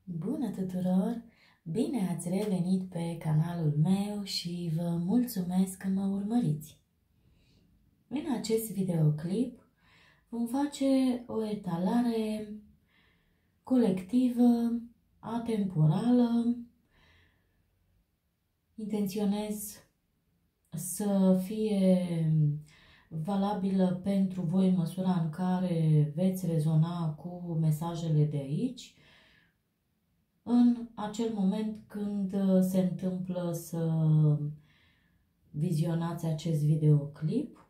Bună tuturor! Bine ați revenit pe canalul meu și vă mulțumesc că mă urmăriți! În acest videoclip vom face o etalare colectivă, atemporală. Intenționez să fie valabilă pentru voi în măsura în care veți rezona cu mesajele de aici, în acel moment când se întâmplă să vizionați acest videoclip.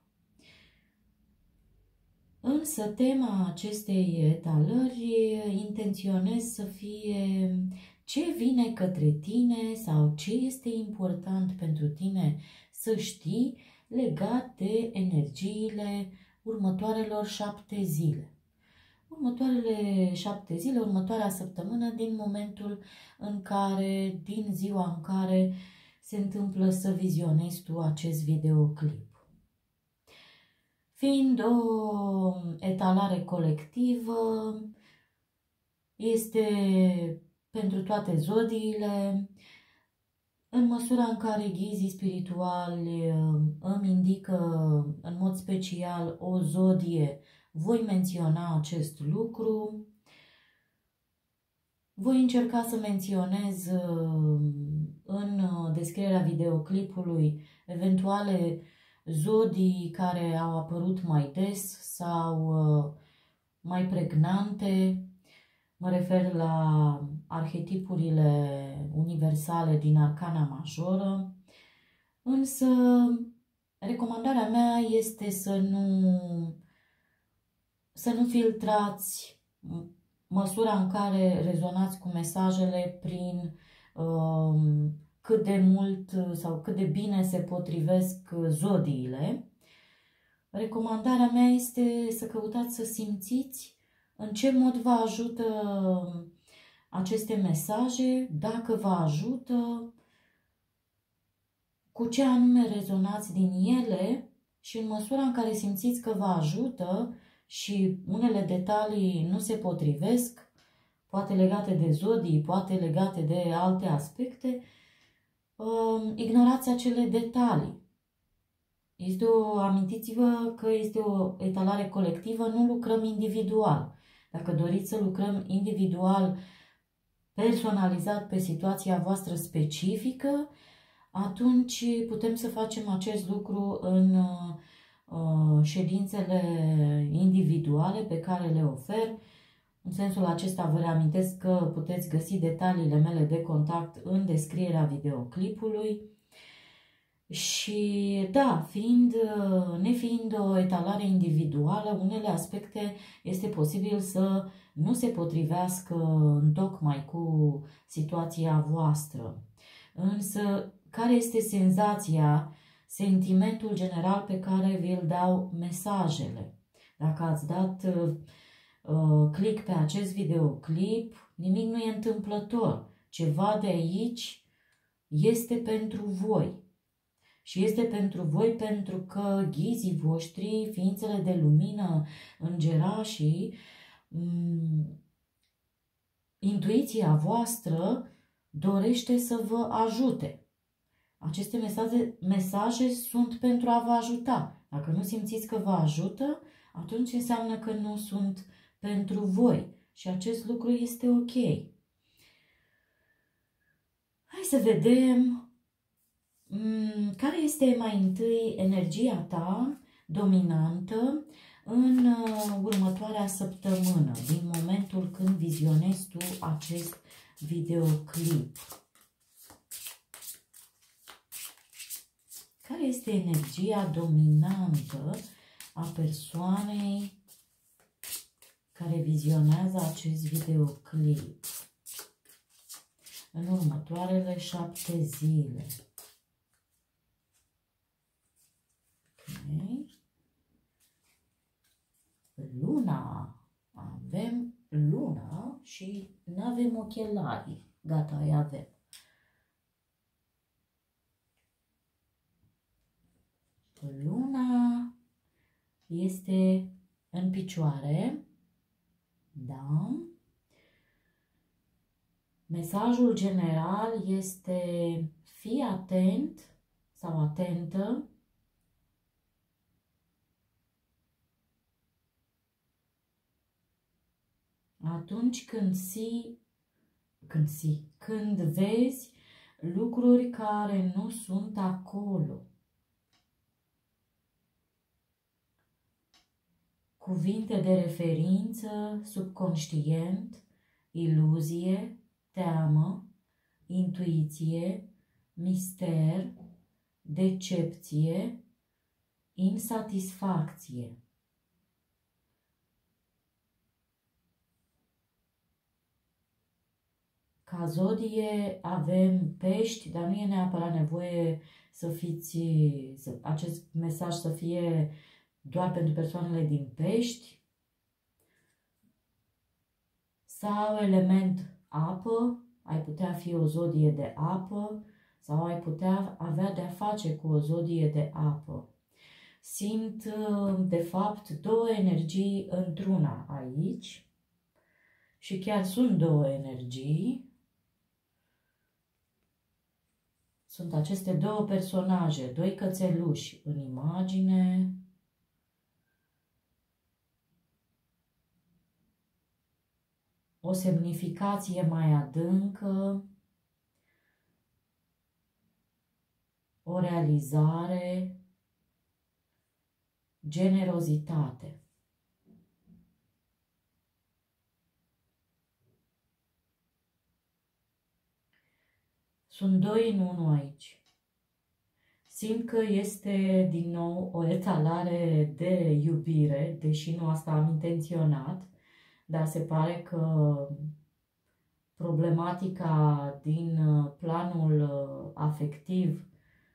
Însă tema acestei etalări intenționez să fie ce vine către tine sau ce este important pentru tine să știi legat de energiile următoarelor 7 zile. Următoarele 7 zile, următoarea săptămână, din momentul în care, din ziua în care se întâmplă să vizionezi tu acest videoclip. Fiind o etalare colectivă, este pentru toate zodiile, în măsura în care ghizii spirituali îmi indică în mod special o zodie, voi menționa acest lucru. Voi încerca să menționez în descrierea videoclipului eventuale zodii care au apărut mai des sau mai pregnante. Mă refer la arhetipurile universale din Arcana Majoră. Însă recomandarea mea este să nu filtrați măsura în care rezonați cu mesajele prin cât de mult sau cât de bine se potrivesc zodiile. Recomandarea mea este să căutați să simțiți în ce mod vă ajută aceste mesaje, dacă vă ajută, cu ce anume rezonați din ele și în măsura în care simțiți că vă ajută și unele detalii nu se potrivesc, poate legate de zodii, poate legate de alte aspecte, ignorați acele detalii. Amintiți-vă că este o etalare colectivă, nu lucrăm individual. Dacă doriți să lucrăm individual, personalizat pe situația voastră specifică, atunci putem să facem acest lucru în ședințele individuale pe care le ofer. În sensul acesta vă reamintesc că puteți găsi detaliile mele de contact în descrierea videoclipului. Și da, nefiind o etalare individuală, unele aspecte este posibil să nu se potrivească întocmai cu situația voastră. Însă, care este sentimentul general pe care vi-l dau mesajele? Dacă ați dat click pe acest videoclip, nimic nu e întâmplător. Ceva de aici este pentru voi. Și este pentru voi pentru că ghizii voștri, ființele de lumină, îngerașii, intuiția voastră dorește să vă ajute. Aceste mesaje sunt pentru a vă ajuta. Dacă nu simțiți că vă ajută, atunci înseamnă că nu sunt pentru voi. Și acest lucru este ok. Hai să vedem care este mai întâi energia ta dominantă în următoarea săptămână, din momentul când vizionezi tu acest videoclip. Care este energia dominantă a persoanei care vizionează acest videoclip în următoarele 7 zile? Okay. Luna. Avem luna și nu avem ochelari. Gata, îi avem. Luna este în picioare. Da. Mesajul general este: fii atent sau atentă atunci când vezi lucruri care nu sunt acolo. Cuvinte de referință, subconștient, iluzie, teamă, intuiție, mister, decepție, insatisfacție. Ca zodie avem pești, dar nu e neapărat nevoie să fiți, acest mesaj să fie doar pentru persoanele din pești. Sau element apă, ai putea fi o zodie de apă sau ai putea avea de-a face cu o zodie de apă. Simt, de fapt, două energii într-una aici și chiar sunt două energii. Sunt aceste două personaje, doi cățeluși în imagine. O semnificație mai adâncă, o realizare, generozitate. Sunt doi în unul aici. Simt că este din nou o etalare de iubire, deși nu asta am intenționat, dar se pare că problematica din planul afectiv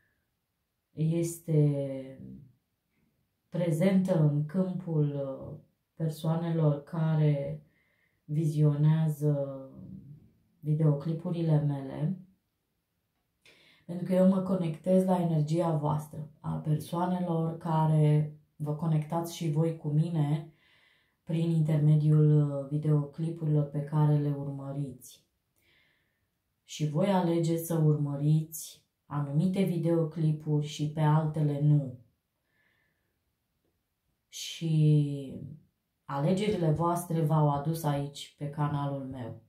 este prezentă în câmpul persoanelor care vizionează videoclipurile mele, pentru că eu mă conectez la energia voastră, a persoanelor care vă conectați și voi cu mine prin intermediul videoclipurilor pe care le urmăriți. Și voi alegeți să urmăriți anumite videoclipuri și pe altele nu. Și alegerile voastre v-au adus aici pe canalul meu.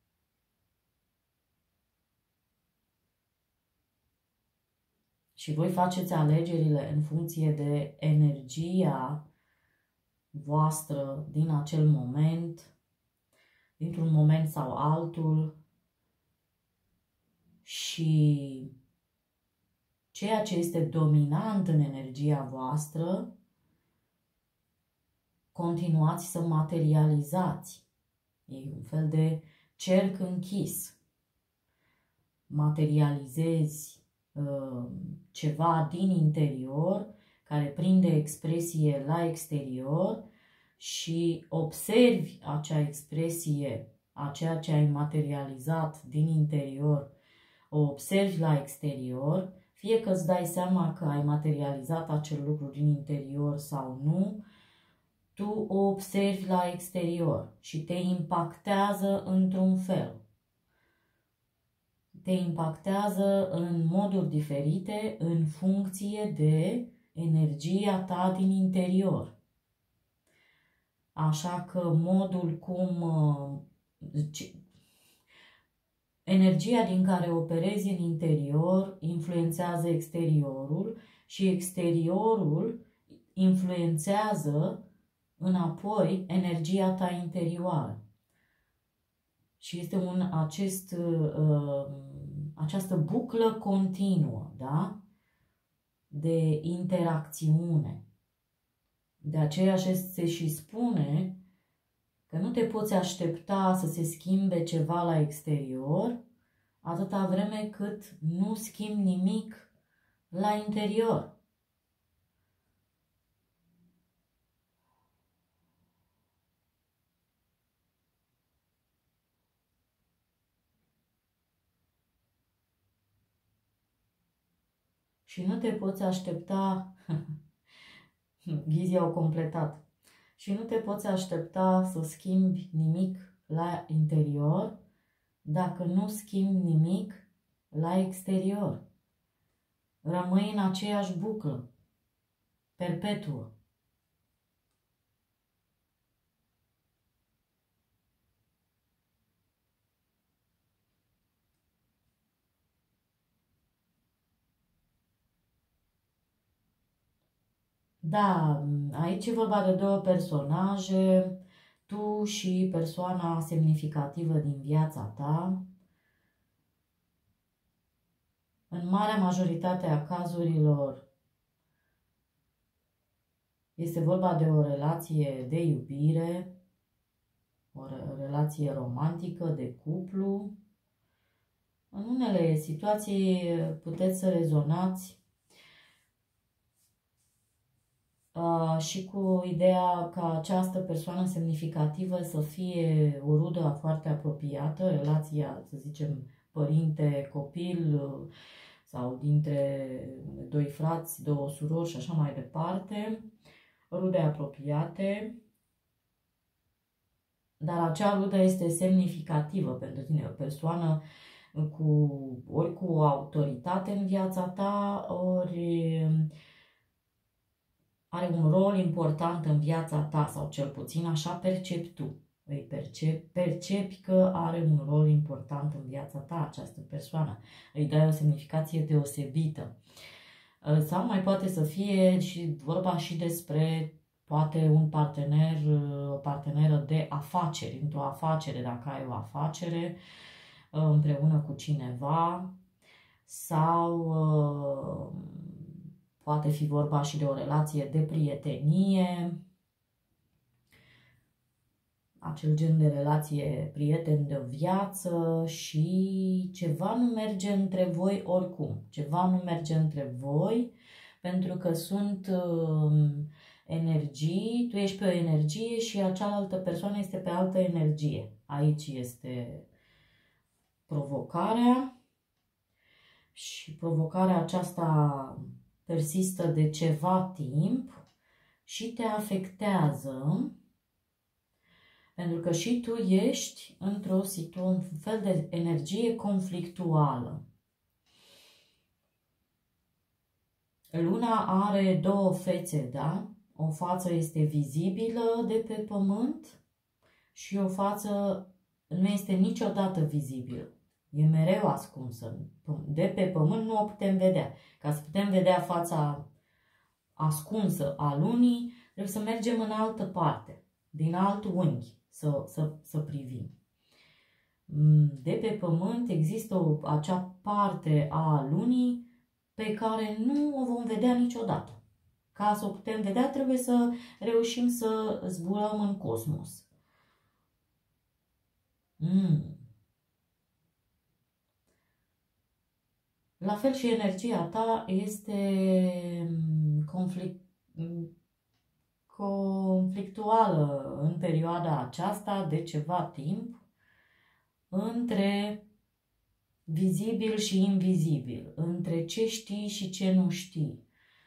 Și voi faceți alegerile în funcție de energia voastră din acel moment, dintr-un moment sau altul, și ceea ce este dominant în energia voastră, continuați să materializați. E un fel de cerc închis. Materializezi ceva din interior care prinde expresie la exterior și observi acea expresie, a ceea ce ai materializat din interior, o observi la exterior, fie că îți dai seama că ai materializat acel lucru din interior sau nu, tu o observi la exterior și te impactează într-un fel. Te impactează în moduri diferite în funcție de energia ta din interior. Așa că modul cum energia din care operezi în interior influențează exteriorul și exteriorul influențează înapoi energia ta interioară. Și este această buclă continuă, da? De interacțiune. De aceea se și spune că nu te poți aștepta să se schimbe ceva la exterior atâta vreme cât nu schimbi nimic la interior. Și nu te poți aștepta, ghizii au completat, și nu te poți aștepta să schimbi nimic la interior dacă nu schimbi nimic la exterior. Rămâi în aceeași buclă, perpetuă. Da, aici e vorba de două personaje, tu și persoana semnificativă din viața ta. În marea majoritate a cazurilor este vorba de o relație de iubire, o relație romantică, de cuplu. În unele situații puteți să rezonați și cu ideea ca această persoană semnificativă să fie o rudă foarte apropiată, relația, să zicem, părinte-copil sau dintre doi frați, două surori și așa mai departe, rude apropiate, dar acea rudă este semnificativă pentru tine, o persoană ori cu autoritate în viața ta, ori are un rol important în viața ta, sau cel puțin așa percepi tu. Percepi că are un rol important în viața ta această persoană. Îi dai o semnificație deosebită. Sau mai poate să fie și vorba și despre poate un partener, o parteneră de afaceri, într-o afacere, dacă ai o afacere împreună cu cineva, sau poate fi vorba și de o relație de prietenie, acel gen de relație prieten de viață, și ceva nu merge între voi oricum. Ceva nu merge între voi pentru că sunt energii, tu ești pe o energie și cealaltă persoană este pe altă energie. Aici este provocarea și provocarea aceasta persistă de ceva timp și te afectează pentru că și tu ești un fel de energie conflictuală. Luna are două fețe, da? O față este vizibilă de pe pământ și o față nu este niciodată vizibilă. E mereu ascunsă. De pe pământ nu o putem vedea. Ca să putem vedea fața ascunsă a lunii, trebuie să mergem în altă parte, din alt unghi să privim. De pe pământ există acea parte a lunii pe care nu o vom vedea niciodată. Ca să o putem vedea, trebuie să reușim să zburăm în cosmos. La fel și energia ta este conflictuală în perioada aceasta de ceva timp între vizibil și invizibil, între ce știi și ce nu știi,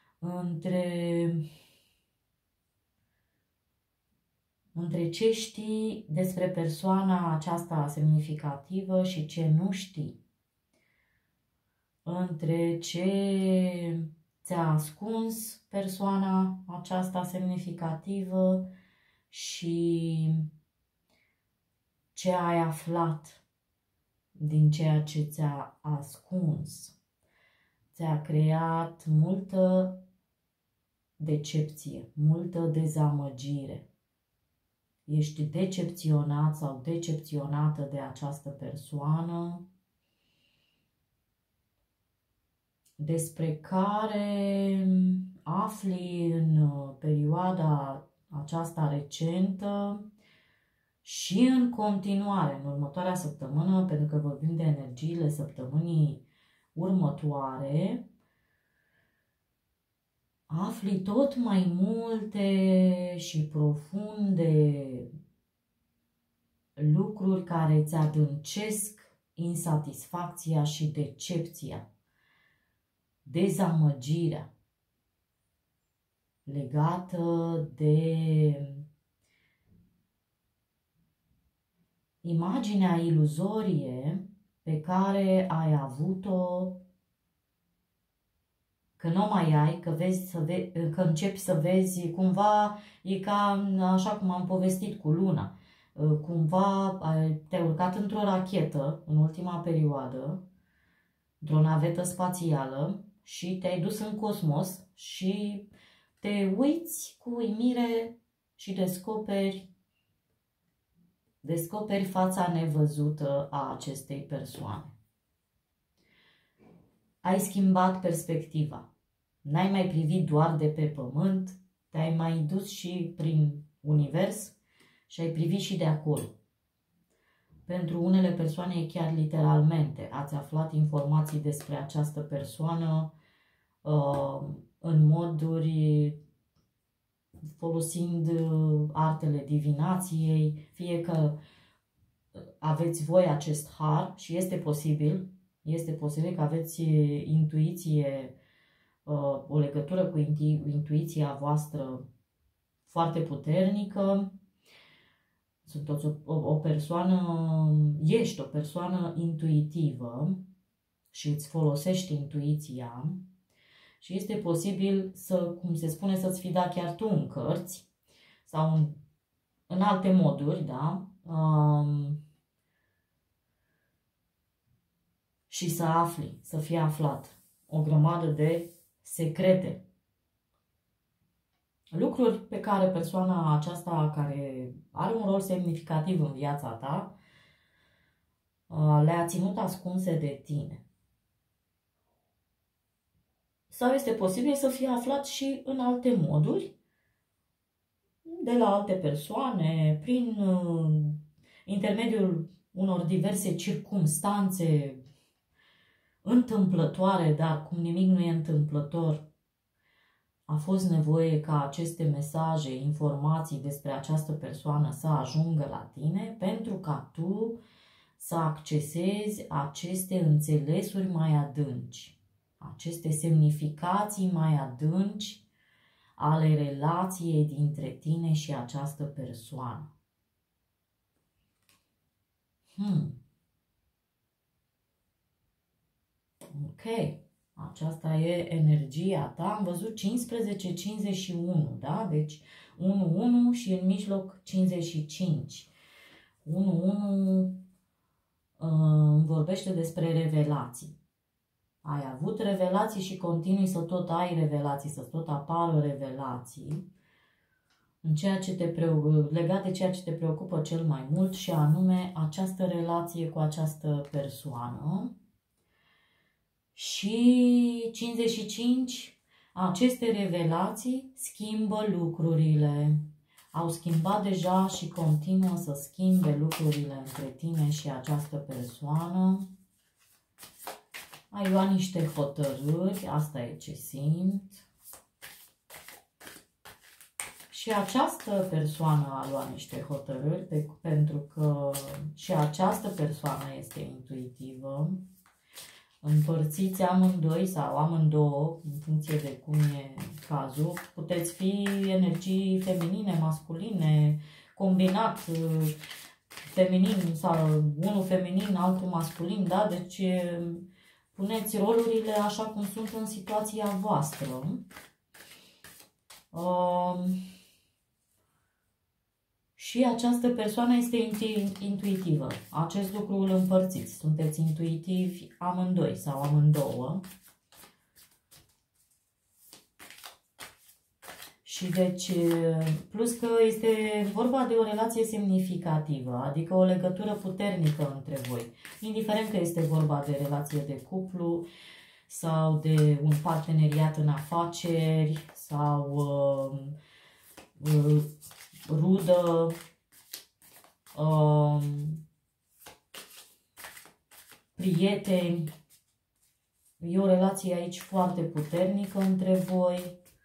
între ce știi despre persoana aceasta semnificativă și ce nu știi, între ce ți-a ascuns persoana aceasta semnificativă și ce ai aflat din ceea ce ți-a ascuns. Ți-a creat multă decepție, multă dezamăgire. Ești decepționat sau decepționată de această persoană despre care afli în perioada aceasta recentă și în continuare, în următoarea săptămână, pentru că vorbim de energiile săptămânii următoare, afli tot mai multe și profunde lucruri care îți adâncesc insatisfacția și decepția, dezamăgirea legată de imaginea iluzorie pe care ai avut-o, că nu mai ai, că, că începi să vezi, cumva e ca așa cum am povestit cu Luna, cumva te-ai urcat într-o rachetă în ultima perioadă, într-o navetă spațială și te-ai dus în cosmos și te uiți cu uimire și descoperi fața nevăzută a acestei persoane. Ai schimbat perspectiva. N-ai mai privit doar de pe pământ, te-ai mai dus și prin univers și ai privit și de acolo. Pentru unele persoane e chiar literalmente. Ați aflat informații despre această persoană în moduri folosind artele divinației, fie că aveți voi acest har și este posibil că aveți intuiție, o legătură cu intuiția voastră foarte puternică. Sunteți o persoană, ești o persoană intuitivă și îți folosești intuiția și este posibil să, cum se spune, să-ți fi dat chiar tu în cărți sau în alte moduri, da? Și să afli, să fie aflat o grămadă de secrete. Lucruri pe care persoana aceasta, care are un rol semnificativ în viața ta, le-a ținut ascunse de tine. Sau este posibil să fie aflat și în alte moduri, de la alte persoane, prin intermediul unor diverse circumstanțe întâmplătoare, dar cum nimic nu e întâmplător, a fost nevoie ca aceste mesaje, informații despre această persoană să ajungă la tine pentru ca tu să accesezi aceste înțelesuri mai adânci, aceste semnificații mai adânci ale relației dintre tine și această persoană. Ok, aceasta e energia ta. Am văzut 15-51, da? Deci 1-1 și în mijloc 55. 1-1 vorbește despre revelații. Ai avut revelații și continui să tot ai revelații, să tot apară revelații în ceea ce legat de ceea ce te preocupă cel mai mult, și anume această relație cu această persoană. Și 55, aceste revelații schimbă lucrurile. Au schimbat deja și continuă să schimbe lucrurile între tine și această persoană. Ai luat niște hotărâri, asta e ce simt. Și această persoană a luat niște hotărâri, pentru că și această persoană este intuitivă. Împărțiți amândoi sau amândouă, în funcție de cum e cazul. Puteți fi energii feminine, masculine, combinat, feminin sau unul feminin, altul masculin, da? Deci puneți rolurile așa cum sunt în situația voastră. Și această persoană este intuitivă. Acest lucru îl împărțiți. Sunteți intuitivi amândoi sau amândouă. Și deci, plus că este vorba de o relație semnificativă, adică o legătură puternică între voi. Indiferent că este vorba de relație de cuplu sau de un parteneriat în afaceri sau rudă, prieteni. E o relație aici foarte puternică între voi,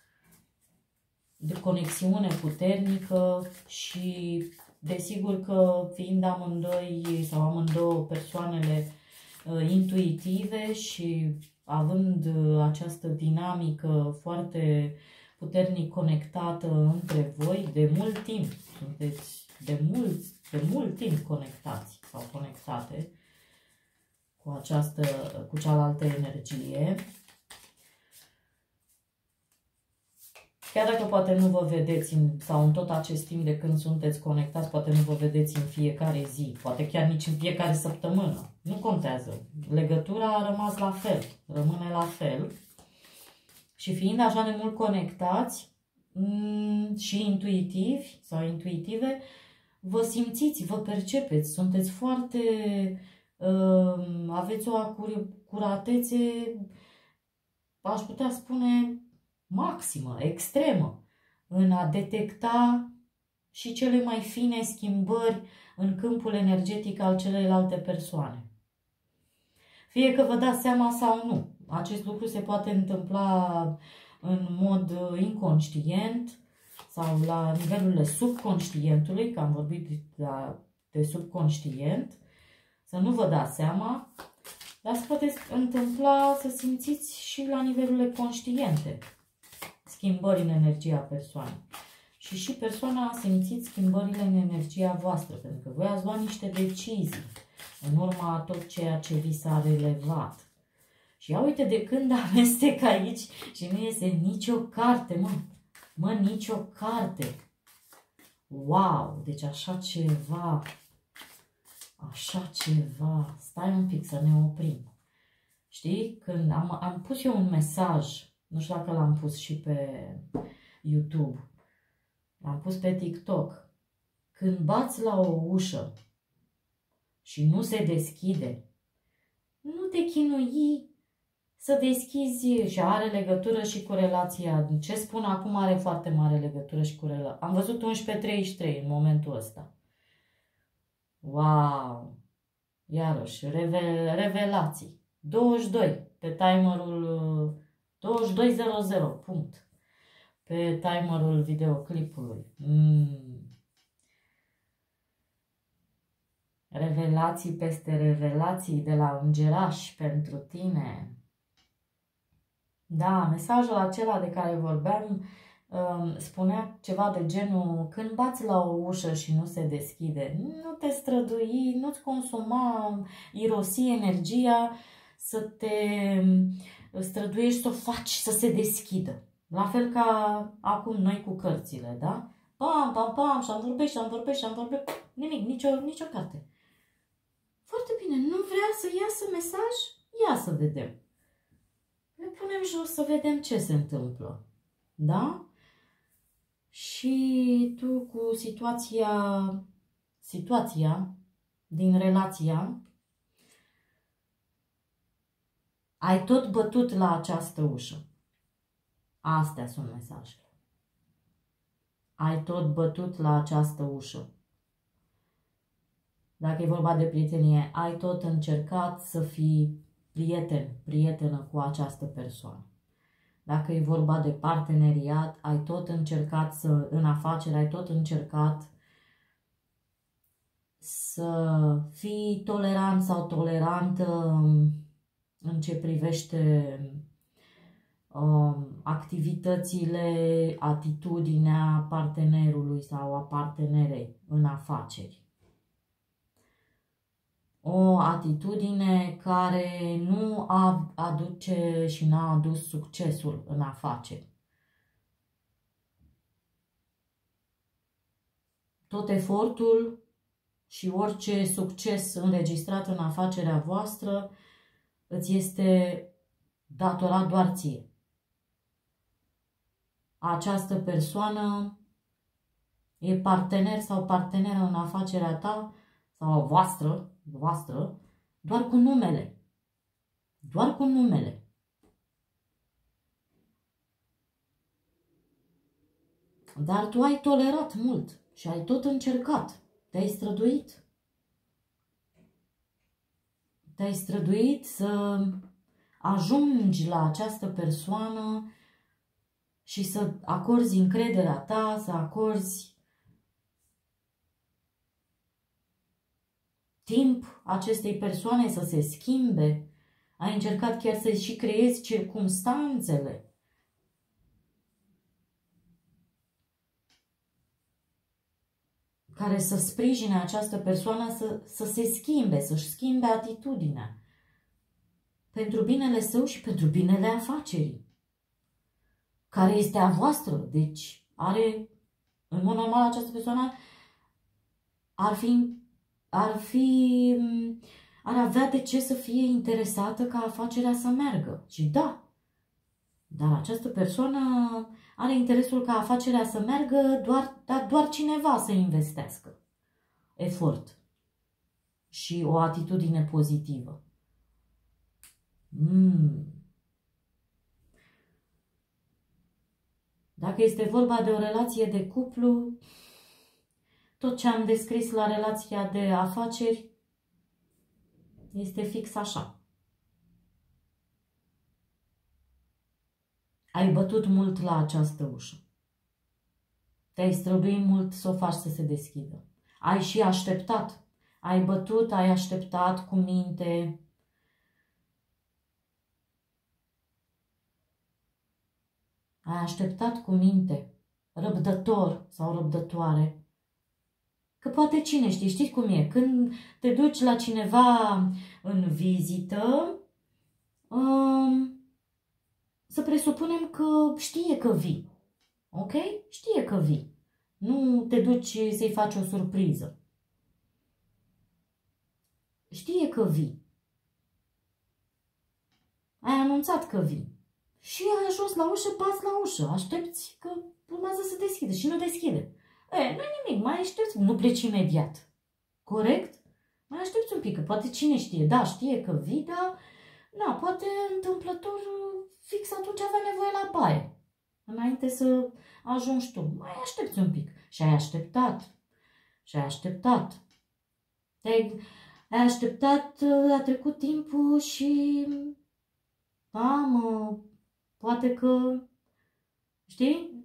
de conexiune puternică și desigur că fiind amândoi sau amândouă persoanele intuitive și având această dinamică foarte puternic conectată între voi, de mult timp sunteți de mult timp conectați sau conectate cu cealaltă energie. Chiar dacă poate nu vă vedeți sau în tot acest timp de când sunteți conectați, poate nu vă vedeți în fiecare zi, poate chiar nici în fiecare săptămână. Nu contează. Legătura a rămas la fel, rămâne la fel. Și fiind așa de mult conectați și intuitivi sau intuitive, vă simțiți, vă percepeți, sunteți foarte, aveți o acuratețe, aș putea spune, maximă, extremă, în a detecta și cele mai fine schimbări în câmpul energetic al celelalte persoane. Fie că vă dați seama sau nu. Acest lucru se poate întâmpla în mod inconștient sau la nivelurile subconștientului, că am vorbit de subconștient, să nu vă dați seama, dar se poate întâmpla să simțiți și la nivelurile conștiente schimbări în energia persoanei. Și persoana a simțit schimbările în energia voastră, pentru că voi ați luat niște decizii în urma a tot ceea ce vi s-a relevat. Și ia uite de când amestec aici și nu iese nicio carte, mă. Mă, nicio carte. Wow, deci așa ceva. Așa ceva. Stai un pic să ne oprim. Știi? Când am pus eu un mesaj, nu știu dacă l-am pus și pe YouTube, l-am pus pe TikTok. Când bați la o ușă și nu se deschide, nu te chinui să deschizi, și are legătură și cu relația. Ce spun acum are foarte mare legătură și cu relația. Am văzut 11:33 în momentul ăsta. Wow! Iarăși, revelații. 22 pe timerul 22:00, punct. Pe timerul videoclipului. Revelații peste revelații de la îngeraș pentru tine. Da, mesajul acela de care vorbeam spunea ceva de genul: când bați la o ușă și nu se deschide, nu te strădui, nu-ți consuma, irosi energia să te străduiești să o faci să se deschidă. La fel ca acum noi cu cărțile, da? Pam, pam, pam, și-am vorbesc, nimic, nicio carte. Foarte bine, nu vrea să iasă mesaj? Ia să vedem. Le punem jos să vedem ce se întâmplă. Da? Și tu cu situația din relația, ai tot bătut la această ușă. Astea sunt mesajele. Ai tot bătut la această ușă. Dacă e vorba de prietenie, ai tot încercat să fii prietenă cu această persoană. Dacă e vorba de parteneriat, ai tot încercat în afacere, ai tot încercat să fii tolerant sau tolerantă în ce privește activitățile, atitudinea partenerului sau a partenerei în afaceri. O atitudine care nu aduce și n-a adus succesul în afaceri. Tot efortul și orice succes înregistrat în afacerea voastră îți este datorat doar ție. Această persoană e partener sau parteneră în afacerea ta sau voastră, doar cu numele. Doar cu numele. Dar tu ai tolerat mult și ai tot încercat. Te-ai străduit. Te-ai străduit să ajungi la această persoană și să acorzi încrederea ta, să acorzi timp acestei persoane să se schimbe. Ai încercat chiar să și creezi circumstanțele care să sprijine această persoană să se schimbe, să-și schimbe atitudinea pentru binele său și pentru binele afacerii, care este a voastră. Deci are, în mod normal, această persoană ar avea de ce să fie interesată ca afacerea să meargă. Și da, dar această persoană are interesul ca afacerea să meargă, dar doar cineva să investească efort și o atitudine pozitivă. Dacă este vorba de o relație de cuplu, tot ce am descris la relația de afaceri este fix așa. Ai bătut mult la această ușă. Te-ai străduit mult să o faci să se deschidă. Ai și așteptat. Ai bătut, ai așteptat cu minte. Ai așteptat cu minte, răbdător sau răbdătoare. Că poate cine știe, știți cum e, când te duci la cineva în vizită, să presupunem că știe că vii, ok? Știe că vii. Nu te duci să-i faci o surpriză. Știe că vii. Ai anunțat că vii. Și ai ajuns la ușă, bați la ușă, aștepți că urmează să deschide și nu deschide. Nu-i nimic, mai aștepți, nu pleci imediat. Corect? Mai aștepți un pic, că poate cine știe, da, știe că vii, dar na, poate întâmplător fix atunci avea nevoie la baie. Înainte să ajungi tu. Mai aștepți un pic. Și ai așteptat. Și ai așteptat. Ai așteptat, a trecut timpul și poate că, știi,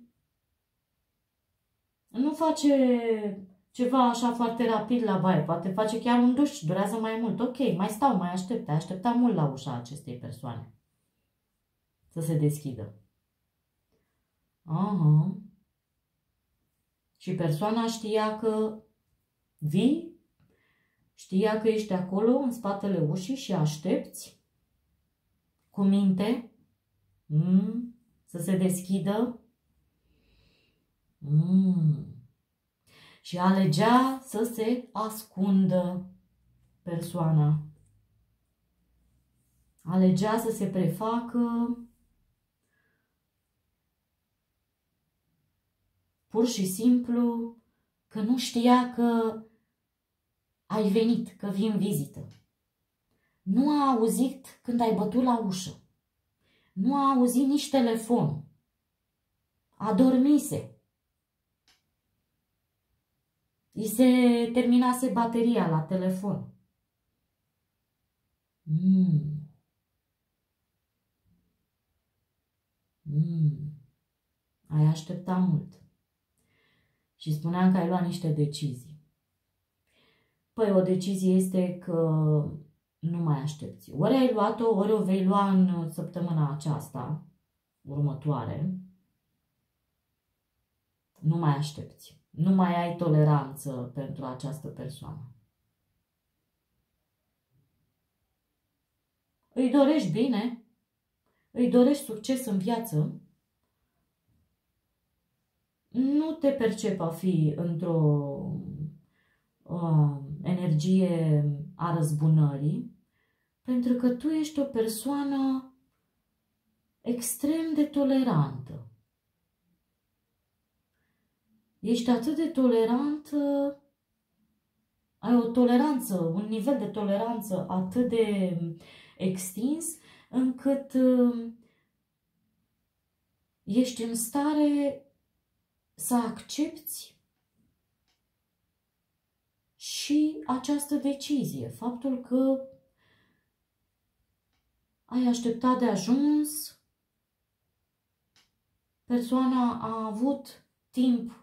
nu face ceva așa foarte rapid la baie, poate face chiar un duș, durează mai mult. Ok, mai stau, mai aștept, ai așteptat mult la ușa acestei persoane să se deschidă. Aha. Și persoana știa că vii, știa că ești acolo în spatele ușii și aștepți cu minte să se deschidă. Și alegea să se ascundă persoana. Alegea să se prefacă pur și simplu că nu știa că ai venit, că vii în vizită. Nu a auzit când ai bătut la ușă. Nu a auzit nici telefon. Adormise. I se terminase bateria la telefon. Ai așteptat mult. Și spuneam că ai luat niște decizii. Păi o decizie este că nu mai aștepți. Ori ai luat-o, ori o vei lua în săptămâna aceasta, următoare. Nu mai aștepți. Nu mai ai toleranță pentru această persoană. Îi dorești bine, îi dorești succes în viață, nu te percepi a fi într-o energie a răzbunării, pentru că tu ești o persoană extrem de tolerantă. Ești atât de tolerantă, ai o toleranță, un nivel de toleranță atât de extins, încât ești în stare să accepti și această decizie. Faptul că ai așteptat de ajuns, persoana a avut timp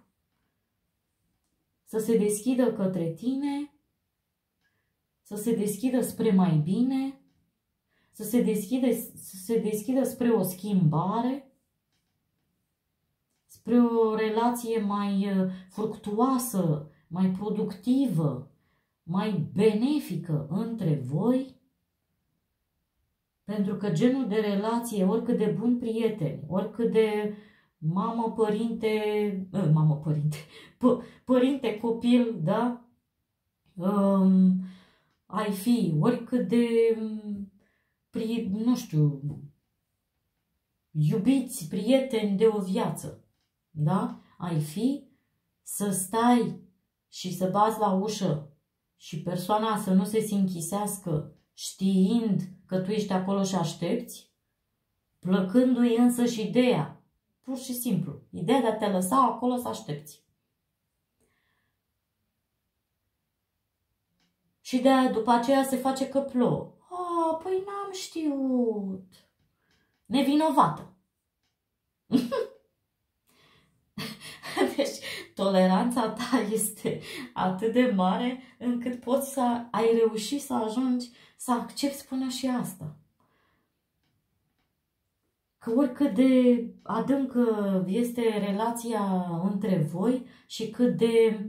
să se deschidă către tine, să se deschidă spre mai bine, să se deschidă spre o schimbare, spre o relație mai fructuoasă, mai productivă, mai benefică între voi, pentru că genul de relație, oricât de bun prieteni, oricât de părinte, copil, da? Ai fi, oricât de, nu știu, iubiți, prieteni de o viață, da? Ai fi, să stai și să bați la ușă și persoana să nu se închisească știind că tu ești acolo și aștepți, plăcându-i însă și ideea, pur și simplu, ideea de a te lăsa acolo să aștepți. Și după aceea se face că plouă. Păi n-am știut. Nevinovată. Deci, toleranța ta este atât de mare încât poți să ai reușit să ajungi să accepti până și asta. Că oricât de adâncă este relația între voi și cât de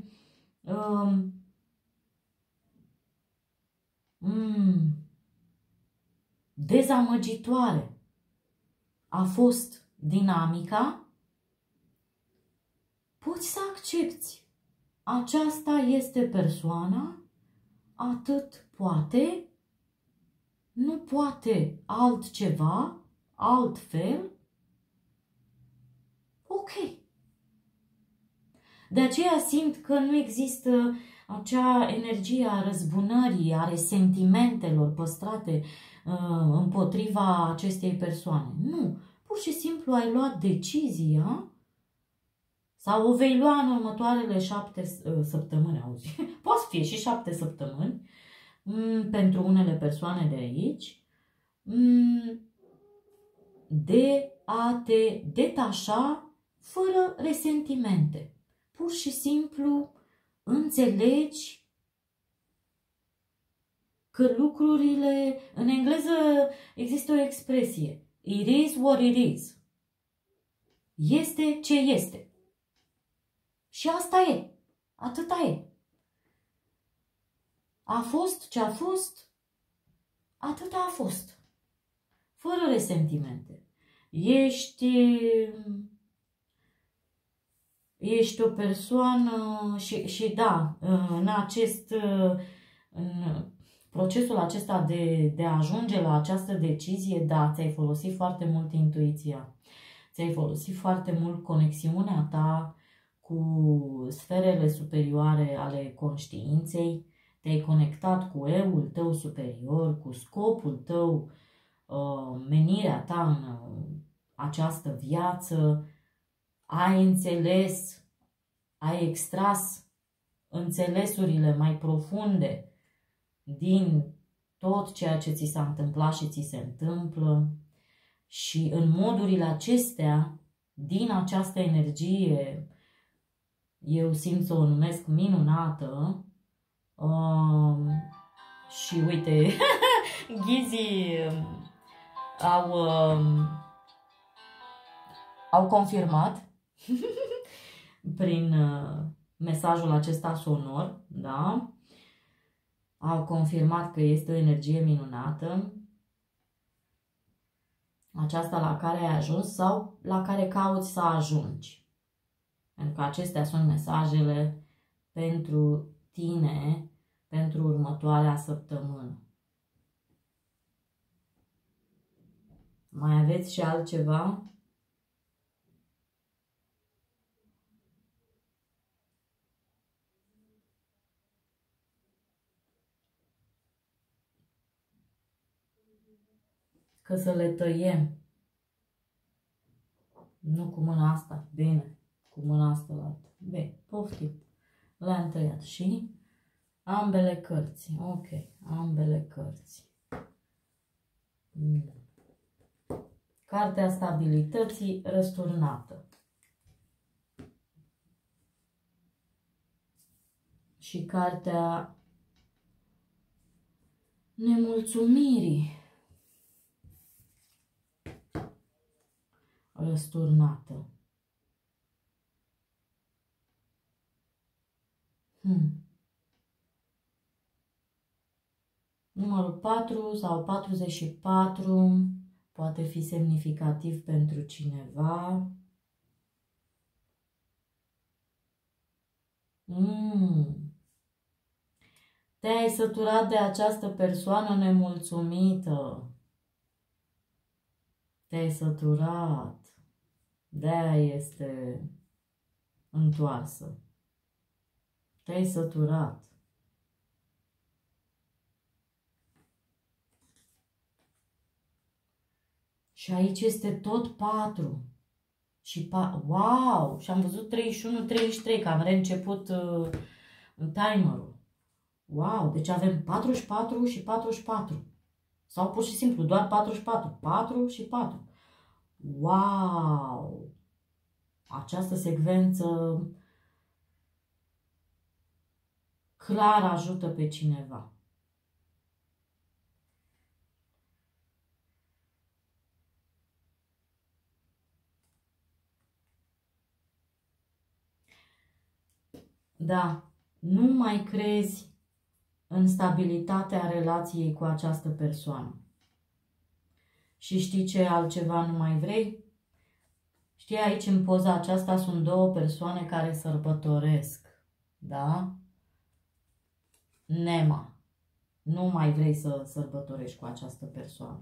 dezamăgitoare a fost dinamica, poți să accepti. Aceasta este persoana, atât poate, nu poate altceva, altfel, ok. De aceea simt că nu există acea energie a răzbunării, a resentimentelor păstrate împotriva acestei persoane. Nu, pur și simplu ai luat decizia sau o vei lua în următoarele 7 săptămâni, auzi? Poate fi și 7 săptămâni pentru unele persoane de aici, de a te detașa fără resentimente. Pur și simplu înțelegi că lucrurile, în engleză există o expresie, it is what it is. Este ce este. Și asta e. Atâta e. A fost ce a fost, atâta a fost. Fără resentimente. Ești o persoană și da, în procesul acesta de a ajunge la această decizie, da, ți-ai folosit foarte mult intuiția. Ți-ai folosit foarte mult conexiunea ta cu sferele superioare ale conștiinței, te-ai conectat cu eul tău superior, cu scopul tău, menirea ta în această viață, ai înțeles, ai extras înțelesurile mai profunde din tot ceea ce ți s-a întâmplat și ți se întâmplă și în modurile acestea, din această energie, eu simt să o numesc minunată, și uite, ghizii au confirmat prin mesajul acesta sonor, da? Au confirmat că este o energie minunată, aceasta la care ai ajuns sau la care cauți să ajungi. Pentru că acestea sunt mesajele pentru tine, pentru următoarea săptămână. Mai aveți și altceva? Că să le tăiem. Nu cu mâna asta. Bine. Cu mâna asta la altă. Bine. Poftim. Le-am tăiat. Și ambele cărți. Ok. Ambele cărți. Cartea stabilității răsturnată. Și cartea nemulțumirii răsturnată. 4 sau 44 poate fi semnificativ pentru cineva. Te-ai săturat de această persoană nemulțumită. Te-ai săturat. De-aia este întoarsă. Te-ai săturat. Și aici este tot 4. Și wow! Și am văzut 31-33, că am reînceput timerul. Wow! Deci avem 44 și 44. Sau pur și simplu doar 44. 4 și 4. Wow! Această secvență clar ajută pe cineva. Da, nu mai crezi în stabilitatea relației cu această persoană. Și știi ce altceva nu mai vrei? Știi, aici în poza aceasta sunt două persoane care sărbătoresc. Da? Nema. Nu mai vrei să sărbătorești cu această persoană.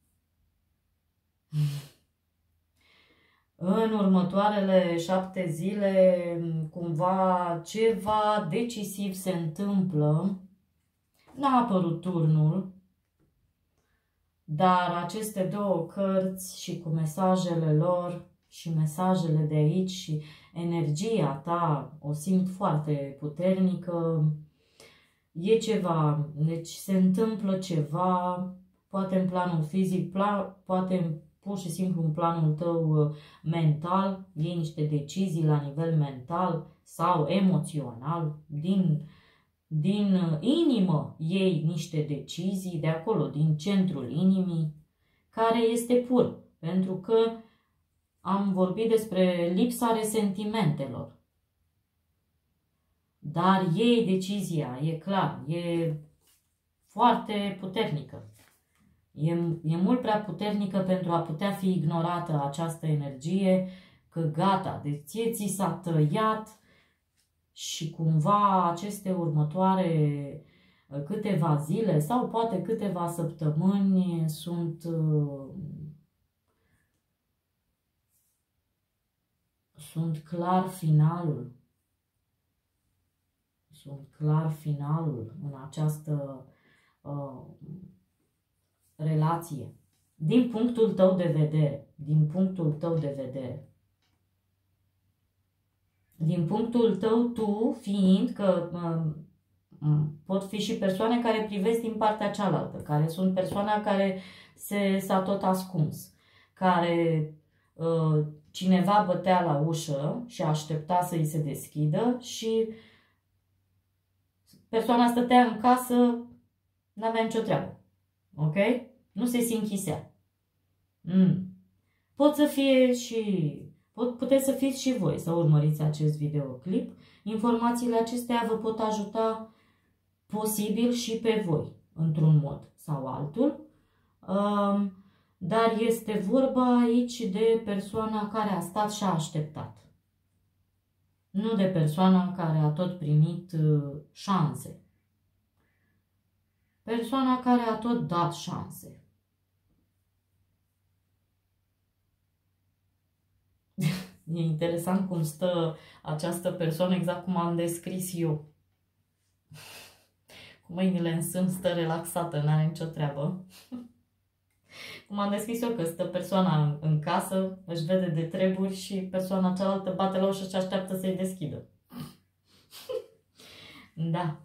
În următoarele 7 zile, cumva, ceva decisiv se întâmplă. N-a apărut turnul, dar aceste două cărți și cu mesajele lor și mesajele de aici și energia ta o simt foarte puternică. E ceva, deci se întâmplă ceva, poate în planul fizic, poate pur și simplu în planul tău mental, iei niște decizii la nivel mental sau emoțional, din inimă iei niște decizii, de acolo, din centrul inimii, care este pur, pentru că am vorbit despre lipsa resentimentelor. Dar iei decizia, e clar, e foarte puternică. E mult prea puternică pentru a putea fi ignorată această energie, că gata, deci ți s-a tăiat și cumva aceste următoare câteva zile sau poate câteva săptămâni sunt clar finalul. Sunt clar finalul în această relație. Din punctul tău de vedere. Din punctul tău de vedere. Din punctul tău tu, fiind că pot fi și persoane care privesc din partea cealaltă, care sunt persoane care s-a tot ascuns, care cineva bătea la ușă și aștepta să îi se deschidă și persoana stătea în casă, n-avea nicio treabă. Ok? Nu se închisea. Pot să fie și... Puteți să fiți și voi să urmăriți acest videoclip. Informațiile acestea vă pot ajuta posibil și pe voi, într-un mod sau altul. Dar este vorba aici de persoana care a stat și a așteptat. Nu de persoana care a tot primit șanse. Persoana care a tot dat șanse. E interesant cum stă această persoană, exact cum am descris eu. Cu mâinile în sân, stă relaxată, n-are nicio treabă. Cum am descris eu, că stă persoana în casă, își vede de treburi și persoana cealaltă bate la ușă și așteaptă să-i deschidă. Da.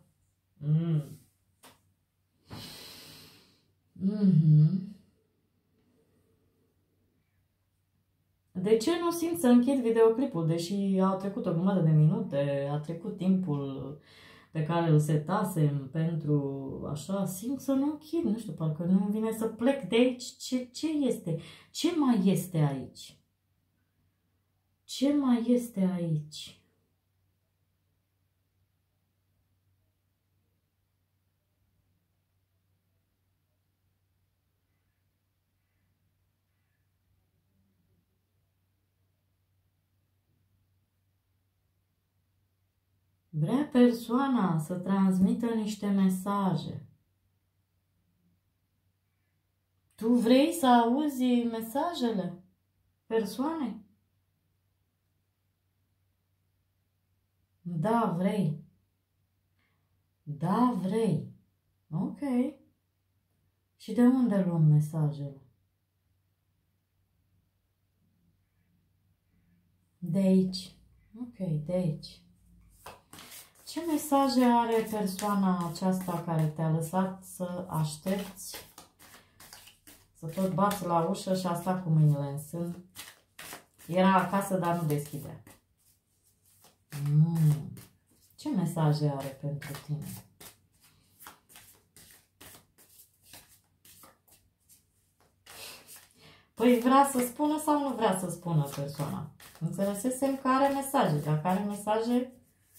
De ce nu simt să închid videoclipul? Deși au trecut o grămadă de minute, a trecut timpul pe care îl setasem pentru așa, simt să nu închid, nu știu, parcă nu vine să plec de aici. Ce este? Ce mai este aici? Ce mai este aici? Vrea persoana să transmită niște mesaje. Tu vrei să auzi mesajele persoanei? Da, vrei. Da, vrei. Ok. Și de unde luăm mesajele? De aici. Ok, de aici. Ce mesaje are persoana aceasta care te-a lăsat să aștepți, să tot bați la ușă și a stat cu mâinile în sân? Era acasă, dar nu deschidea. Ce mesaje are pentru tine? Păi vrea să spună sau nu vrea să spună persoana? Înțelesesem că are mesaje. Dacă are mesaje,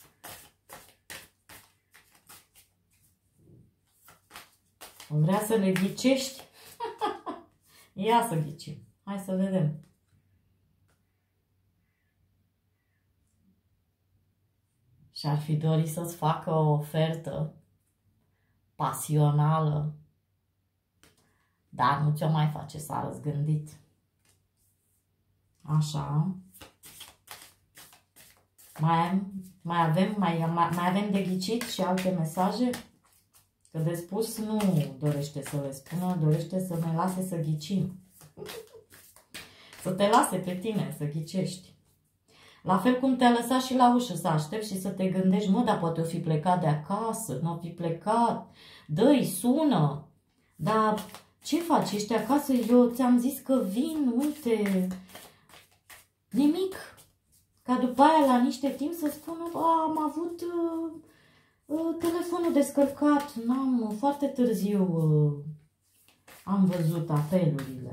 vrea să le ghicești? Ia să ghicim. Hai să vedem. Și-ar fi dorit să-ți facă o ofertă pasională, dar nu ți-o mai face, s-a răzgândit. Așa. Mai avem de ghicit și alte mesaje? Că de spus nu dorește să le spună, dorește să ne lase să ghicim. Să te lase pe tine să ghicești. La fel cum te-a lăsat și la ușă să aștepți și să te gândești, mă, dar poate o fi plecat de acasă, nu o fi plecat, dă-i, sună. Dar ce faci? Ești acasă? Eu ți-am zis că vin, uite, nimic. Ca după aia, la niște timp, să spună, am avut telefonul descărcat, foarte târziu am văzut apelurile.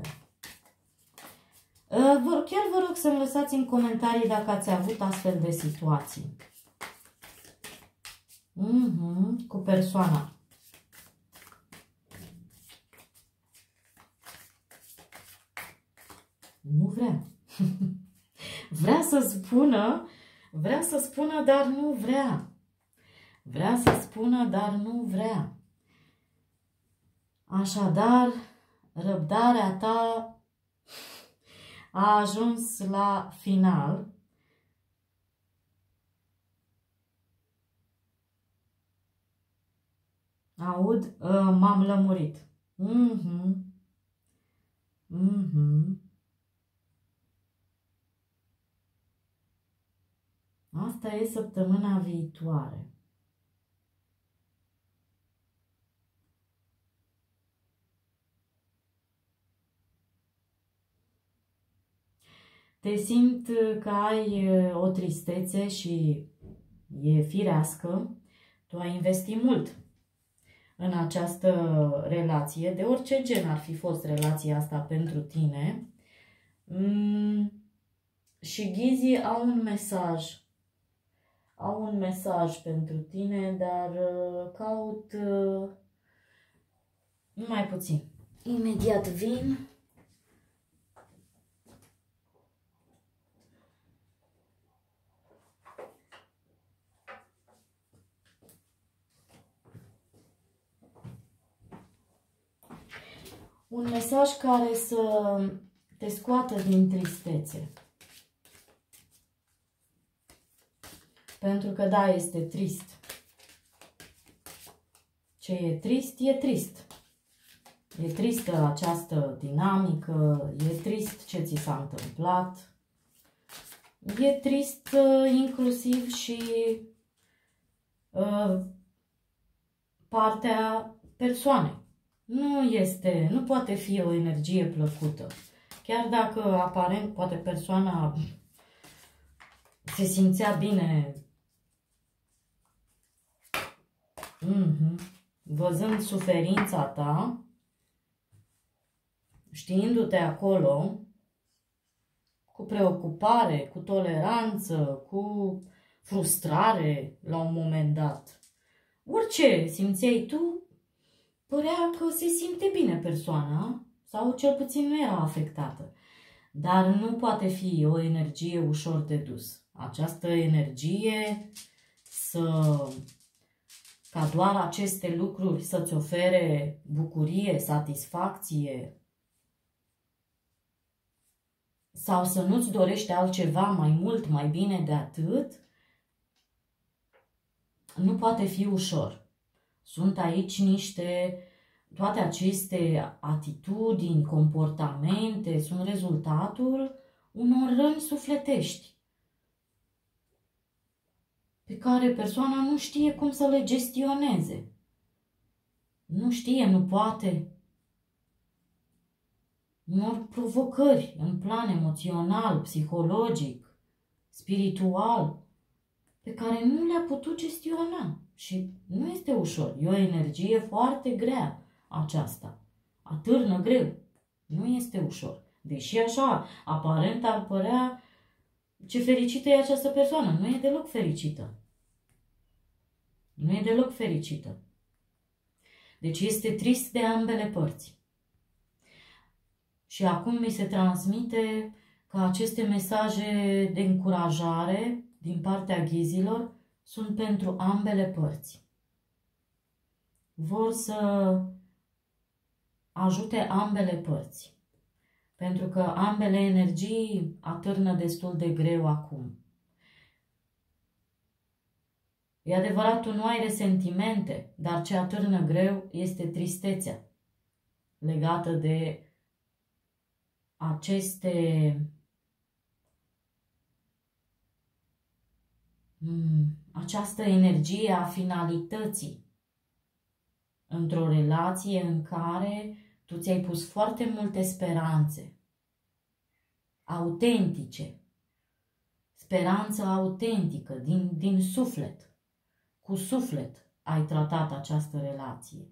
Chiar vă rog să-mi lăsați în comentarii dacă ați avut astfel de situații. Cu persoana. Nu vrea. Vrea să spună, dar nu vrea. Vrea să spună, dar nu vrea. Așadar, răbdarea ta a ajuns la final. Aud, m-am lămurit. Asta e săptămâna viitoare. Te simt că ai o tristețe și e firească. Tu ai investit mult în această relație, de orice gen ar fi fost relația asta pentru tine. Și ghizii au un mesaj. Au un mesaj pentru tine, dar caut numai puțin. Imediat vin. Un mesaj care să te scoată din tristețe. Pentru că, da, este trist. Ce e trist, e trist. E tristă această dinamică, e trist ce ți s-a întâmplat. E trist inclusiv și partea persoanei. Nu poate fi o energie plăcută. Chiar dacă aparent poate persoana se simțea bine văzând suferința ta, știindu-te acolo, cu preocupare, cu toleranță, cu frustrare la un moment dat. Orice simțeai tu, părea că se simte bine persoana, sau cel puțin nu era afectată. Dar nu poate fi o energie ușor de dus. Această energie ca doar aceste lucruri să-ți ofere bucurie, satisfacție, sau să nu-ți dorești altceva mai mult, mai bine de atât, nu poate fi ușor. Sunt aici toate aceste atitudini, comportamente, sunt rezultatul unor răni sufletești pe care persoana nu știe cum să le gestioneze. Nu știe, nu poate. Unor provocări în plan emoțional, psihologic, spiritual, pe care nu le-a putut gestiona. Și nu este ușor. E o energie foarte grea aceasta. Atârnă greu. Nu este ușor. Deși așa, aparent ar părea ce fericită e această persoană. Nu e deloc fericită. Nu e deloc fericită. Deci este trist de ambele părți. Și acum mi se transmite că aceste mesaje de încurajare din partea ghizilor sunt pentru ambele părți. Vor să ajute ambele părți. Pentru că ambele energii atârnă destul de greu acum. E adevărat, tu nu ai resentimente, dar ce atârnă greu este tristețea legată de această energie a finalității într-o relație în care tu ți-ai pus foarte multe speranțe autentice, speranță autentică, din suflet, cu suflet ai tratat această relație.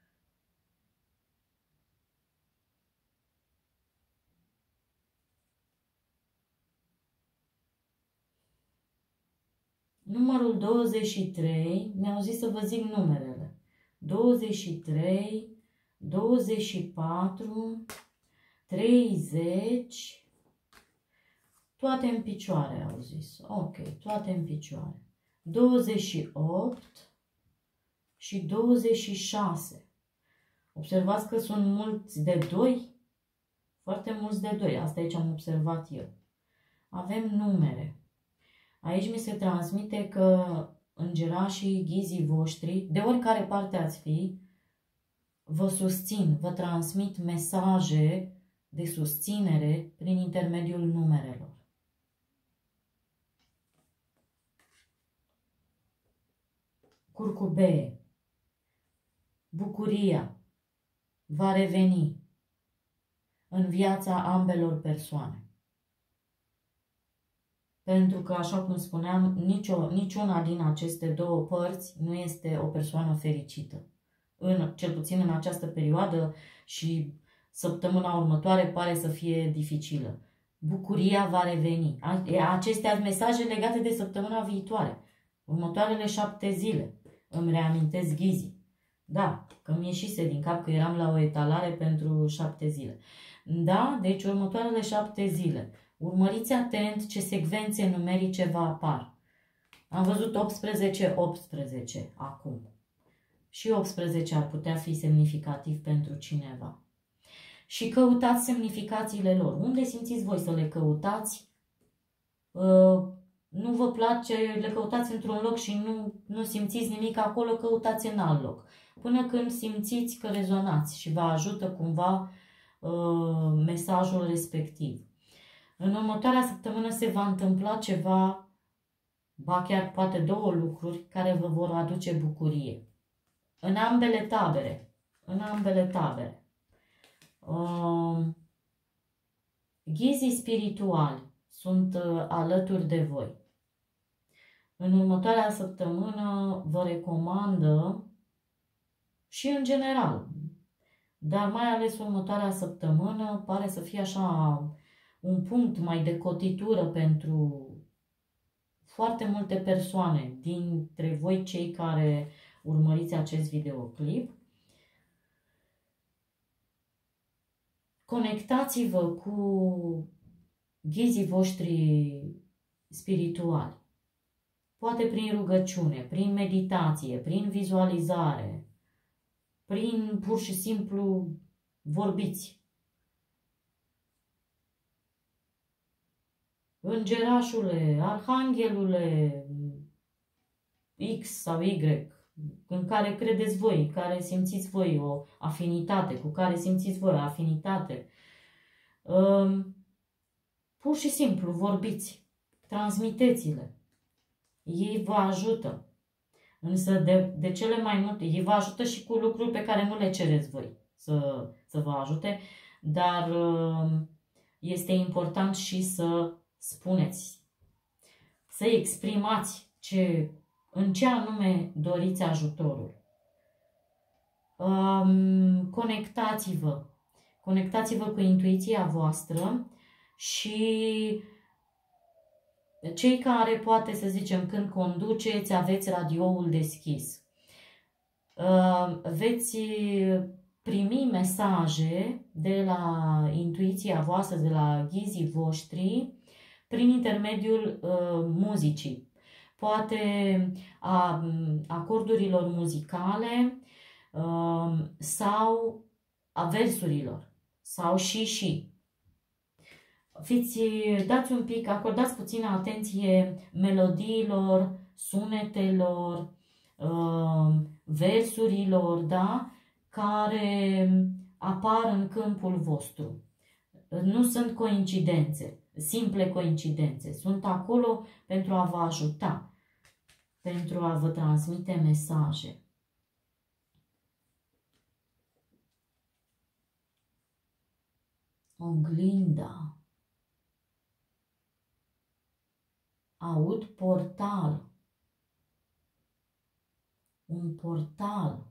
Numărul 23, mi-au zis să vă zic numerele. 23, 24, 30, toate în picioare, au zis. Ok, toate în picioare. 28 și 26. Observați că sunt mulți de 2, foarte mulți de 2. Asta aici am observat eu. Avem numere. Aici mi se transmite că îngerașii, ghizii voștri, de oricare parte ați fi, vă susțin, vă transmit mesaje de susținere prin intermediul numerelor. Curcubee, bucuria va reveni în viața ambelor persoane. Pentru că, așa cum spuneam, niciuna din aceste două părți nu este o persoană fericită. Cel puțin în această perioadă, și săptămâna următoare pare să fie dificilă. Bucuria va reveni. Acestea sunt mesaje legate de săptămâna viitoare. Următoarele 7 zile. Îmi reamintesc ghizii. Da, că mi ieșise din cap că eram la o etalare pentru 7 zile. Da, deci următoarele 7 zile. Urmăriți atent ce secvențe numerice vă apar. Am văzut 18 acum. Și 18 ar putea fi semnificativ pentru cineva. Și căutați semnificațiile lor. Unde simțiți voi să le căutați? Nu vă place, le căutați într-un loc și nu simțiți nimic acolo, căutați în alt loc. Până când simțiți că rezonați și vă ajută cumva mesajul respectiv. În următoarea săptămână se va întâmpla ceva, ba chiar poate 2 lucruri care vă vor aduce bucurie. În ambele tabere. Ghizii spirituali sunt alături de voi. În următoarea săptămână vă recomandă și în general, dar mai ales următoarea săptămână pare să fie așa un punct mai de cotitură pentru foarte multe persoane dintre voi cei care urmăriți acest videoclip. Conectați-vă cu ghizii voștri spirituali. poate prin rugăciune, prin meditație, prin vizualizare, prin pur și simplu vorbiți. Îngerașule, arhanghelule, X sau Y, în care credeți voi, care simțiți voi o afinitate, cu care simțiți voi o afinitate. Pur și simplu vorbiți, transmiteți-le. Ei vă ajută. Însă de cele mai multe, ei vă ajută și cu lucruri pe care nu le cereți voi să vă ajute, dar este important și să spuneți, să exprimați în ce anume doriți ajutorul. Conectați-vă. Conectați-vă cu intuiția voastră și cei care, poate să zicem, când conduceți, aveți radioul deschis. Veți primi mesaje de la intuiția voastră, de la ghizii voștri, prin intermediul muzicii. Poate a acordurilor muzicale sau a versurilor sau și. Dați un pic, acordați puțină atenție melodiilor, sunetelor, versurilor, da? Care apar în câmpul vostru. Nu sunt coincidențe, simple coincidențe. Sunt acolo pentru a vă ajuta, pentru a vă transmite mesaje. Oglinda. Aud portal. Un portal.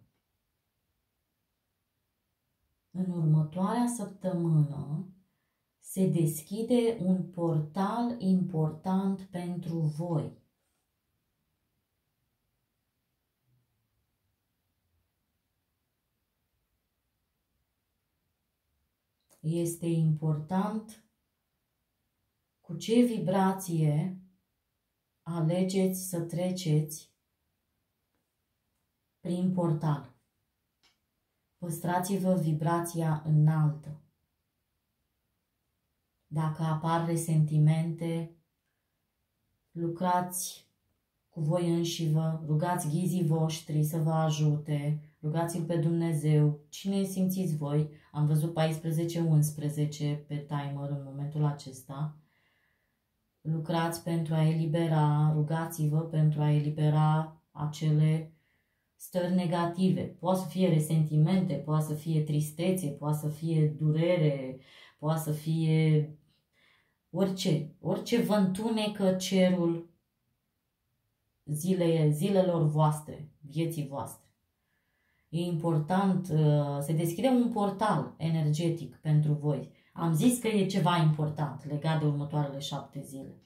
În următoarea săptămână se deschide un portal important pentru voi. Este important cu ce vibrație alegeți să treceți prin portal. Păstrați-vă vibrația înaltă. Dacă apar resentimente, lucrați cu voi înșivă, rugați ghizii voștri să vă ajute, rugați-L pe Dumnezeu, cine simțiți voi. Am văzut 14-11 pe timer în momentul acesta. Lucrați pentru a elibera, rugați-vă pentru a elibera acele stări negative. Poate să fie resentimente, poate să fie tristețe, poate să fie durere, poate să fie orice vă întunecă cerul zilelor voastre, vieții voastre. E important, se deschide un portal energetic pentru voi. Am zis că e ceva important legat de următoarele 7 zile.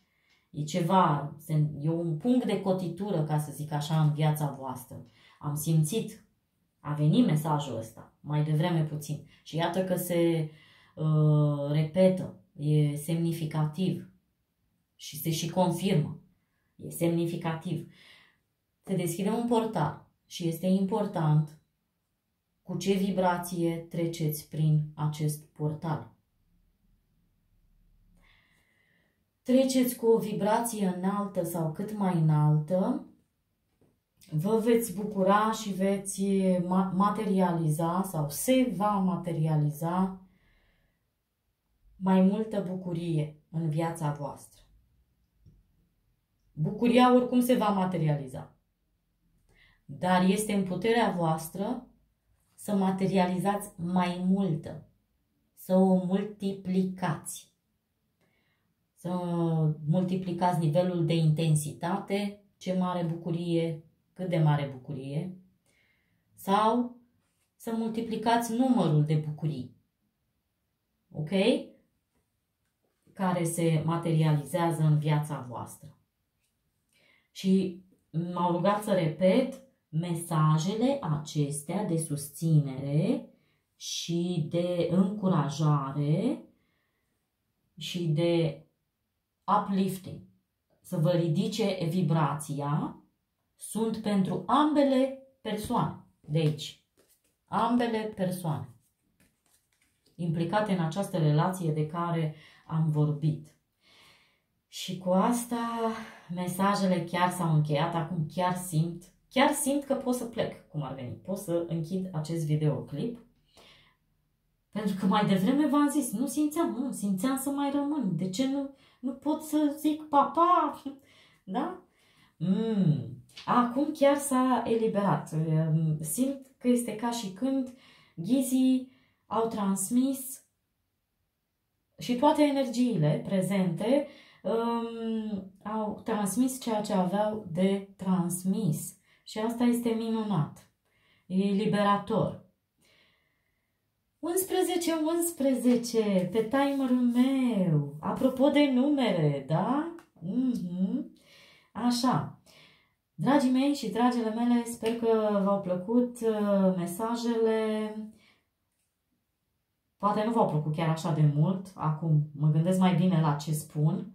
E un punct de cotitură, ca să zic așa, în viața voastră. Am simțit, a venit mesajul ăsta, mai devreme puțin. Și iată că se repetă, e semnificativ și se și confirmă. E semnificativ. Se deschide un portal și este important cu ce vibrație treceți prin acest portal. Treceți cu o vibrație înaltă sau cât mai înaltă, vă veți bucura și veți materializa sau se va materializa mai multă bucurie în viața voastră. Bucuria oricum se va materializa, dar este în puterea voastră să materializați mai multă, să o multiplicați. Să multiplicați nivelul de intensitate, ce mare bucurie, cât de mare bucurie, sau să multiplicați numărul de bucurii, ok? Care se materializează în viața voastră. Și m-au rugat să repet mesajele acestea de susținere și de încurajare și de uplifting. să vă ridice vibrația sunt pentru ambele persoane de aici. Ambele persoane implicate în această relație de care am vorbit. Și cu asta mesajele chiar s-au încheiat. Acum chiar simt că pot să plec, cum ar veni. Pot să închid acest videoclip. Pentru că mai devreme v-am zis, nu simțeam să mai rămân. De ce nu pot să zic papa? Da? Acum chiar s-a eliberat. Simt că este ca și când ghizii au transmis și toate energiile prezente au transmis ceea ce aveau de transmis. Și asta este minunat. E liberator. 11 pe timerul meu. Apropo de numere, da? Așa. Dragii mei și dragile mele, sper că v-au plăcut mesajele. Poate nu v-au plăcut chiar așa de mult. Acum mă gândesc mai bine la ce spun.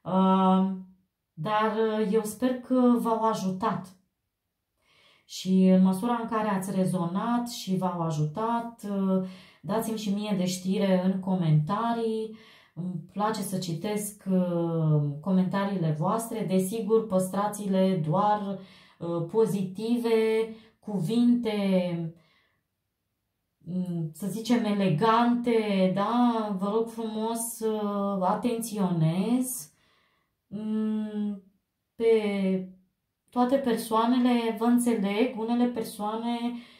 Dar eu sper că v-au ajutat. Și în măsura în care ați rezonat și v-au ajutat, dați-mi și mie de știre în comentarii. Îmi place să citesc comentariile voastre. Desigur, păstrați-le doar pozitive, cuvinte, să zicem, elegante, da? Vă rog frumos, atenționez pe toate persoanele, vă înțeleg, unele persoane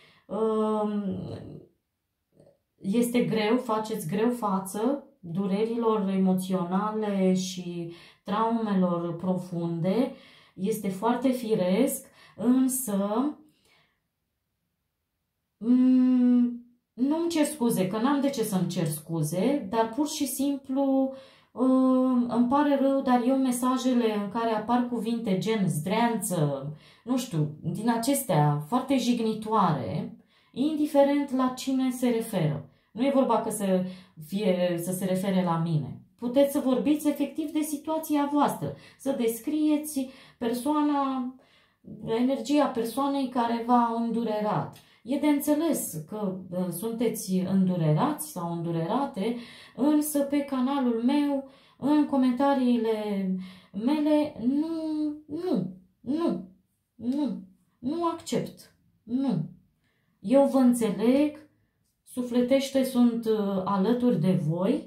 este greu, faceți greu față durerilor emoționale și traumelor profunde, este foarte firesc, însă nu-mi cer scuze, că n-am de ce să-mi cer scuze, dar pur și simplu îmi pare rău, dar eu mesajele în care apar cuvinte gen zdreanță, nu știu, din acestea foarte jignitoare, indiferent la cine se referă. Nu e vorba că să se refere la mine. Puteți să vorbiți efectiv de situația voastră, să descrieți persoana, energia persoanei care v-a îndurerat. E de înțeles că sunteți îndurerați sau îndurerate, însă pe canalul meu, în comentariile mele, nu accept. Nu. Eu vă înțeleg, sufletește sunt alături de voi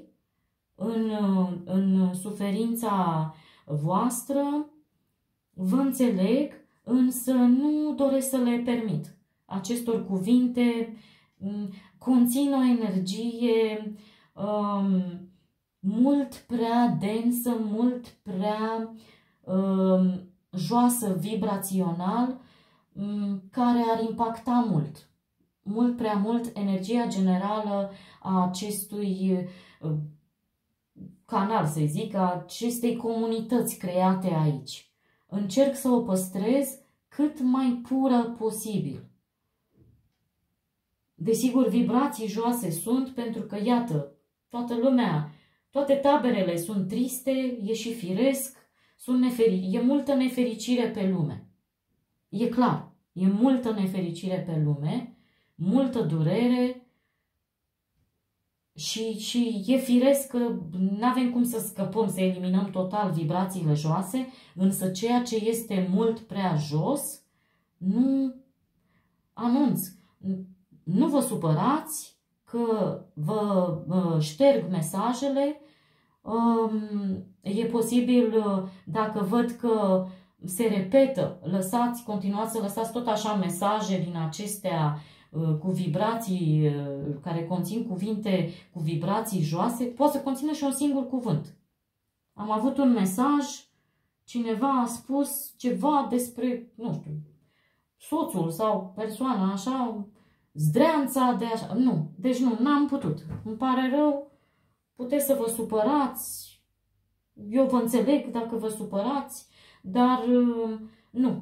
în suferința voastră, vă înțeleg, însă nu doresc să le permit. Acestor cuvinte conțin o energie mult prea densă, mult prea joasă vibrațional, care ar impacta mult prea mult energia generală a acestui canal, să zic, a acestei comunități create aici. Încerc să o păstrez cât mai pură posibil. Desigur, vibrații joase sunt, pentru că, iată, toată lumea, toate taberele sunt triste, e și firesc, e multă nefericire pe lume. E clar, e multă nefericire pe lume, multă durere și e firesc că nu avem cum să scăpăm, să eliminăm total vibrațiile joase, însă ceea ce este mult prea jos, nu anunț. Nu vă supărați că vă șterg mesajele. E posibil, dacă văd că se repetă, continuați să lăsați tot așa mesaje din acestea cu vibrații, care conțin cuvinte cu vibrații joase, poate să conțină și un singur cuvânt. Am avut un mesaj, cineva a spus ceva despre, nu știu, soțul sau persoana așa, zdreanța de așa. Nu, deci n-am putut. Îmi pare rău, puteți să vă supărați, eu vă înțeleg dacă vă supărați, dar nu.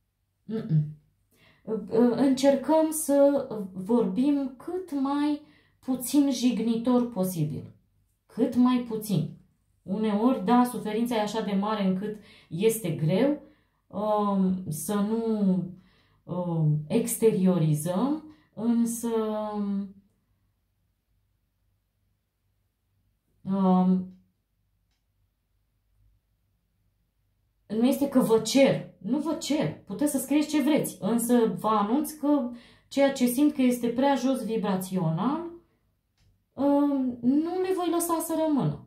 Încercăm să vorbim cât mai puțin jignitor posibil. Cât mai puțin. Uneori, da, suferința e așa de mare încât este greu să nu exteriorizăm, însă nu este că vă cer, nu vă cer, puteți să scrieți ce vreți, însă vă anunț că ceea ce simt că este prea jos vibrațional, nu le voi lăsa să rămână.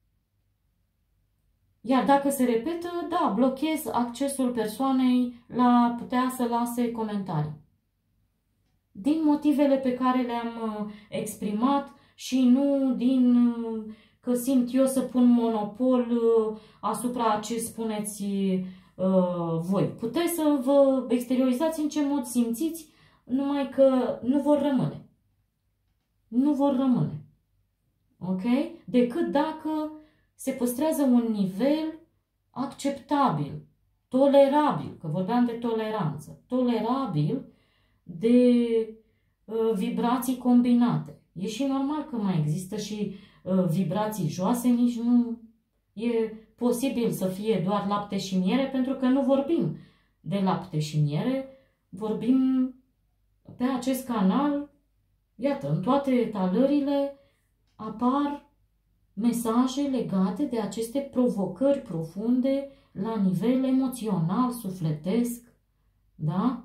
Iar dacă se repetă, da, blochez accesul persoanei la putea să lase comentarii. Din motivele pe care le-am exprimat și nu din că simt eu să pun monopol asupra ce spuneți voi. Puteți să vă exteriorizați în ce mod simțiți, numai că nu vor rămâne. Nu vor rămâne. Ok? Decât dacă se păstrează un nivel acceptabil, tolerabil, că vorbeam de toleranță, tolerabil de vibrații combinate. E și normal că mai există și vibrații joase, nici nu e posibil să fie doar lapte și miere, pentru că nu vorbim de lapte și miere, vorbim pe acest canal, iată, în toate etalările apar mesaje legate de aceste provocări profunde la nivel emoțional, sufletesc, da?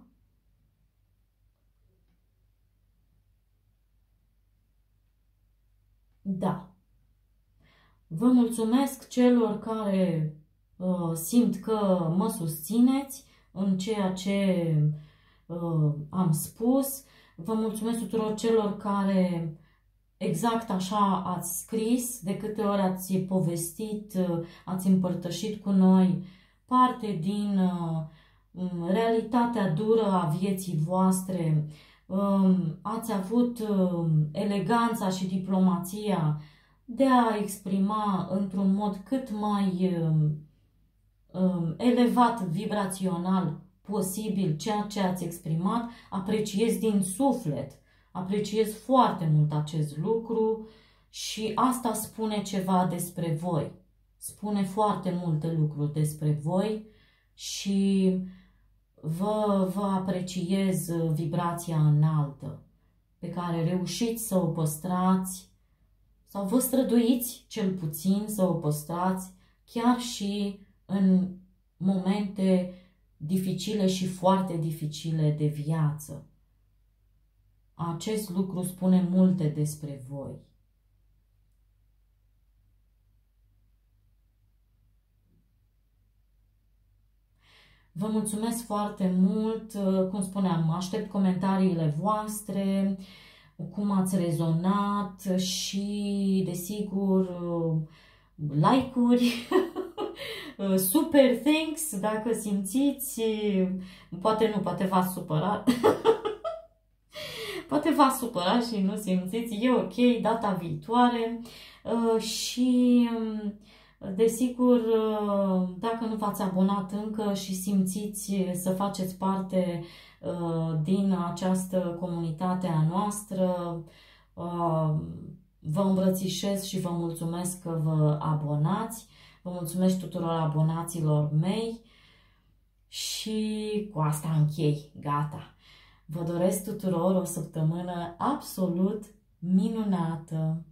Da. Vă mulțumesc celor care simt că mă susțineți în ceea ce am spus. Vă mulțumesc tuturor celor care exact așa ați scris, de câte ori ați povestit, ați împărtășit cu noi parte din realitatea dură a vieții voastre. Ați avut eleganța și diplomația de a exprima într-un mod cât mai elevat vibrațional posibil ceea ce ați exprimat. Apreciez din suflet, apreciez foarte mult acest lucru și asta spune ceva despre voi. Spune foarte multe lucruri despre voi și vă apreciez vibrația înaltă pe care reușiți să o păstrați sau vă străduiți cel puțin să o păstrați chiar și în momente dificile și foarte dificile de viață. Acest lucru spune multe despre voi. Vă mulțumesc foarte mult, cum spuneam, aștept comentariile voastre, cum ați rezonat și, desigur, like-uri, super thanks, dacă simțiți, poate nu, poate v-ați supărat, poate v-ați supărat și nu simțiți, e ok, data viitoare și... Desigur, dacă nu v-ați abonat încă și simțiți să faceți parte din această comunitate a noastră, vă îmbrățișez și vă mulțumesc că vă abonați. Vă mulțumesc tuturor abonaților mei și cu asta închei. Gata! Vă doresc tuturor o săptămână absolut minunată!